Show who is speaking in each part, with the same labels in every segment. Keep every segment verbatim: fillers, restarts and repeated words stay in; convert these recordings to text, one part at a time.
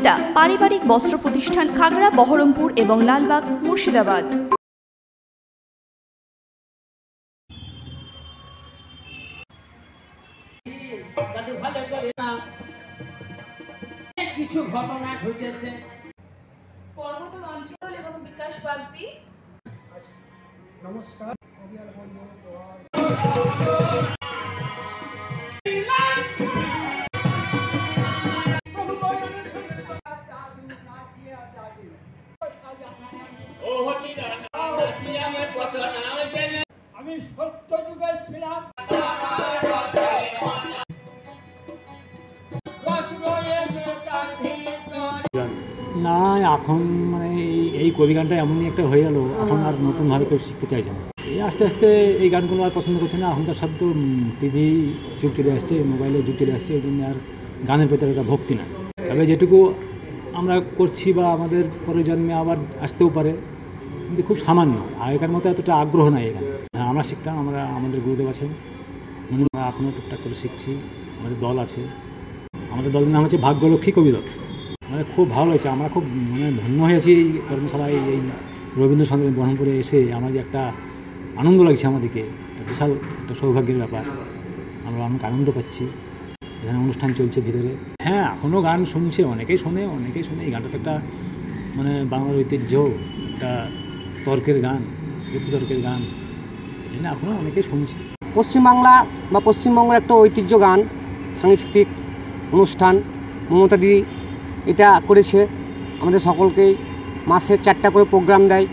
Speaker 1: সুনিতা পারিবারিক বস্ত্র প্রতিষ্ঠান, খাগড়া, বহরমপুর এবং লালবাগ, মুর্শিদাবাদ।
Speaker 2: কিছু ঘটনা ঘটেছে।
Speaker 1: পর্বত অঞ্চল এবং বিকাশ বাগদি।
Speaker 3: নমস্কার। আমি সত্য যুগে ছিলাম,
Speaker 4: না এখন মানে এই কবি গানটা এমনই একটা হয়ে গেল, এখন আর নতুনভাবে কেউ শিখতে চাইছে না। এই আস্তে আস্তে এই গানগুলো আর পছন্দ করছে না। এখনকার সব তো টিভি যুগ চলে আসছে, মোবাইলের যুগ চলে আসছে, এই জন্য আর গানের ভেতরে একটা ভক্তি না। তবে যেটুকু আমরা করছি বা আমাদের পরের জন্মে আবার আসতেও পারে, কিন্তু খুব সামান্য। আগেকার মতো এতটা আগ্রহ নাই এখানে। হ্যাঁ, আমরা শিখতাম, আমরা আমাদের গুরুদেব আছেন, আমরা এখনও টুকটাক করে শিখছি। আমাদের দল আছে, আমাদের দলের নাম হচ্ছে ভাগ্যলক্ষ্মী কবি দল। আমাদের খুব ভালো লাগছে, আমরা খুব মানে ধন্য হয়েছি এই কর্মশালায়, এই রবীন্দ্রসঙ্গীত বহরমপুরে এসে আমরা যে একটা আনন্দ লাগছে, আমাদেরকে একটা বিশাল একটা সৌভাগ্যের ব্যাপার। আমরা অনেক আনন্দ পাচ্ছি, এখানে অনুষ্ঠান চলছে ভিতরে। হ্যাঁ, এখনও গান শুনছে, অনেকেই শোনে, অনেকেই শোনে। এই গানটা তো একটা মানে বাংলার ঐতিহ্য, একটা তর্কের গান, যুক্তিতর্কের গান, এই জন্য এখনও অনেকেই শুনছে।
Speaker 3: পশ্চিমবাংলা বা পশ্চিমবঙ্গের একটা ঐতিহ্য গান, সাংস্কৃতিক অনুষ্ঠান মমতা দিদি এটা করেছে। আমাদের সকলকেই মাসে চারটা করে প্রোগ্রাম দেয়,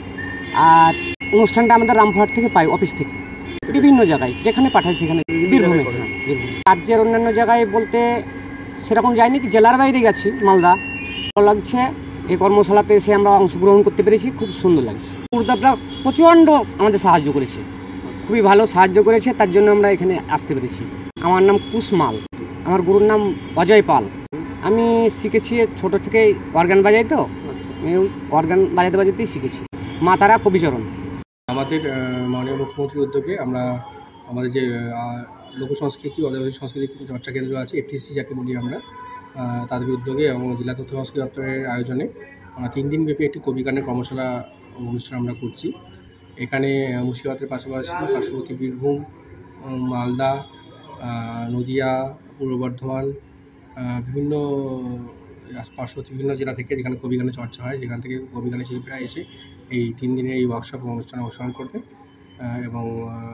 Speaker 3: আর অনুষ্ঠানটা আমাদের রামপুরহাট থেকে পাই, অফিস থেকে বিভিন্ন জায়গায় যেখানে পাঠায় সেখানে। বীরভূমে, হ্যাঁ বীরভূম। রাজ্যের অন্যান্য জায়গায় বলতে সেরকম যায়নি, কি জেলার বাইরে গেছি, মালদা। ভালো লাগছে এই কর্মশালাতে এসে আমরা অংশগ্রহণ করতে পেরেছি, খুব সুন্দর লাগছে। গুরুদেবরা প্রচণ্ড আমাদের সাহায্য করেছে, খুবই ভালো সাহায্য করেছে, তার জন্য আমরা এখানে আসতে পেরেছি। আমার নাম কুশমাল, আমার গুরুর নাম অজয় পাল। আমি শিখেছি ছোটো থেকেই অর্গান বাজাই, তো এই অর্গান বাজাতে বাজাতেই শিখেছি। মা তারা কবিচরণ।
Speaker 5: আমাদের মাননীয় মুখ্যমন্ত্রীর উদ্যোগে আমরা আমাদের যে লোকসংস্কৃতি অদৈবাসী সংস্কৃতি চর্চা কেন্দ্র আছে, এফটিসি যাকে বলি আমরা, তাদের উদ্যোগে এবং জেলা তথ্য সংস্কৃতি দপ্তরের আয়োজনে আমরা তিন দিনব্যাপী একটি কবি গানের কর্মশালা অনুষ্ঠান আমরা করছি। এখানে মুর্শিদাবাদের পাশাপাশি পার্শ্ববর্তী বীরভূম, মালদা, নদিয়া, পূর্ব বর্ধমান, বিভিন্ন পার্শ্ববর্তী বিভিন্ন জেলা থেকে যেখানে কবি গানের চর্চা হয়, যেখান থেকে কবি গানের শিল্পীরা এসে এই তিন দিনের এই ওয়ার্কশপ অনুষ্ঠানে অংশগ্রহণ করবে। এবং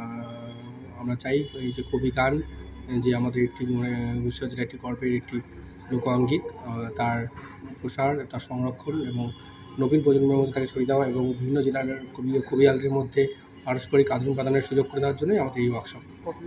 Speaker 5: আমরা চাই এই যে কবি গান যে আমাদের একটি মুর্শিদাবাদের একটি গর্বের একটি লোকাঙ্গিক, তার প্রসার, তার সংরক্ষণ এবং নবীন প্রজন্মের মধ্যে তাকে ছড়িয়ে দেওয়া এবং বিভিন্ন জেলার কবি কবিয়ালদের মধ্যে পারস্পরিক আদান প্রদানের সুযোগ করে দেওয়ার জন্যই আমাদের এই ওয়ার্কশপ।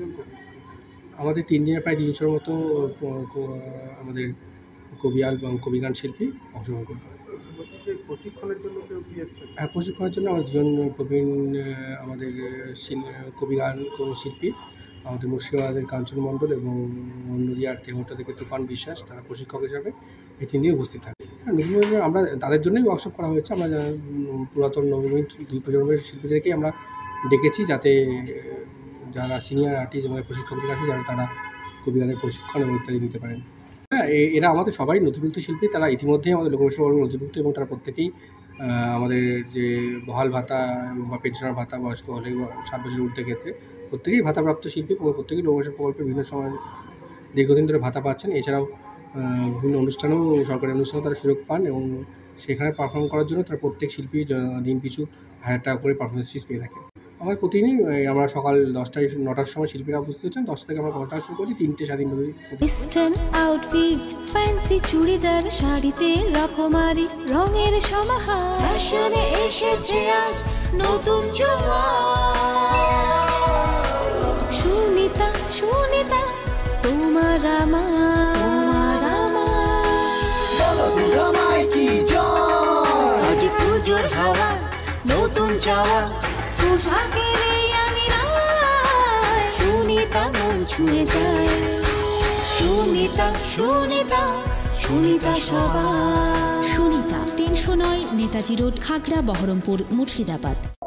Speaker 5: আমাদের তিন দিনে প্রায় তিনশোর মতো আমাদের কবিয়াল এবং কবিগান শিল্পী অংশগ্রহণ করবে।
Speaker 3: প্রশিক্ষণের জন্য
Speaker 5: হ্যাঁ, প্রশিক্ষণের জন্য আমাদের দুজন প্রবীণ আমাদের কবিগান শিল্পী, আমাদের মুর্শিদাবাদের কাঞ্চন মণ্ডল এবং নদিয়ার তেহট্টা থেকে তুফান বিশ্বাস, তারা প্রশিক্ষক হিসাবে এই তিন দিন উপস্থিত থাকে। নতুন আমরা তাদের জন্যই ওয়ার্কশপ করা হয়েছে। আমরা পুরাতন নবীন দুই প্রজন্মের শিল্পীদেরকেই আমরা ডেকেছি, যাতে যারা সিনিয়র আর্টিস্ট এবং প্রশিক্ষকদের আছে, যারা তারা কবিগানের প্রশিক্ষণ এবং ইত্যাদি নিতে পারেন। হ্যাঁ, এরা আমাদের সবাই নথিভুক্ত শিল্পী, তারা ইতিমধ্যেই আমাদের লোকসভা নথিভুক্ত এবং তারা প্রত্যেকেই আমাদের যে বহাল ভাতা বা পেনশনার ভাতা বয়স্ক হলে ষাট বছরের ঊর্ধ্বের ক্ষেত্রে প্রত্যেকেই ভাতাপ্রাপ্ত শিল্পী, প্রত্যেকেই লোকসভা প্রকল্পে বিভিন্ন সময় দীর্ঘদিন ধরে ভাতা পাচ্ছেন। এছাড়াও বিভিন্ন অনুষ্ঠানেও, সরকারি অনুষ্ঠানেও তারা সুযোগ পান এবং সেখানে পারফর্ম করার জন্য তারা প্রত্যেক শিল্পী দিন পিছু হাজার টাকা করে পারফরমেন্স ফিস পেয়ে থাকে। আমার প্রতিদিনই আমরা সকাল দশটায় নটার সময় শিল্পীরা উপস্থিত হচ্ছেন, দশটা থেকে আমরা কর্মশালা শুরু করছি, তিনটে স্বাধীন
Speaker 6: ওয়েস্টার্ন আউটফিট, ফ্যান্সি চুড়িদার, শাড়িতে রকমারি রঙের সমাহার, ফ্যাশনে এসেছে আজ নতুন সুনিতা, সুনিতা তোমার আমার আজ পুজোর হাওয়া, নতুন চাওয়া পোশাকের আমি সুনিতা মন ছুঁয়ে যায়। সুনিতা, সুনিতা, সুনিতা সবার।
Speaker 7: সুনিতা, তিনশো নয় নেতাজি রোড, খাগড়া, বহরমপুর, মুর্শিদাবাদ।